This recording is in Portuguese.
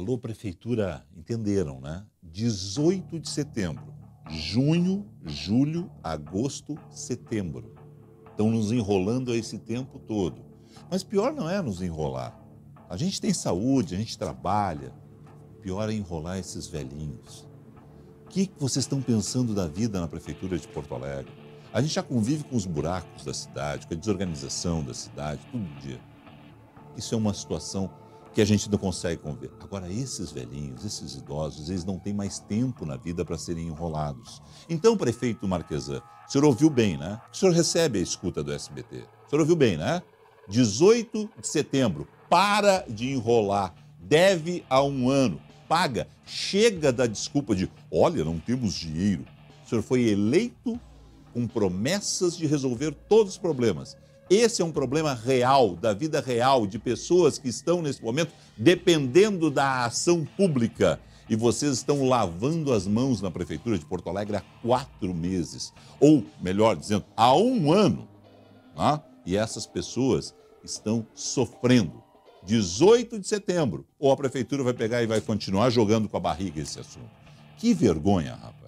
Alô, prefeitura, entenderam, né? 18 de setembro, junho, julho, agosto, setembro. Estão nos enrolando esse tempo todo. Mas pior não é nos enrolar. A gente tem saúde, a gente trabalha. Pior é enrolar esses velhinhos. O que vocês estão pensando da vida na prefeitura de Porto Alegre? A gente já convive com os buracos da cidade, com a desorganização da cidade, todo dia. Isso é uma situação que a gente não consegue conviver. Agora, esses velhinhos, esses idosos, eles não têm mais tempo na vida para serem enrolados. Então, prefeito Marquesan, o senhor ouviu bem, né? O senhor recebe a escuta do SBT. O senhor ouviu bem, né? 18 de setembro, para de enrolar. Deve a um ano. Paga. Chega da desculpa de, olha, não temos dinheiro. O senhor foi eleito com promessas de resolver todos os problemas. Esse é um problema real, da vida real, de pessoas que estão, nesse momento, dependendo da ação pública. E vocês estão lavando as mãos na Prefeitura de Porto Alegre há 4 meses. Ou, melhor dizendo, há um ano. Né? E essas pessoas estão sofrendo. 18 de setembro. Ou a Prefeitura vai pegar e vai continuar jogando com a barriga esse assunto. Que vergonha, rapaz.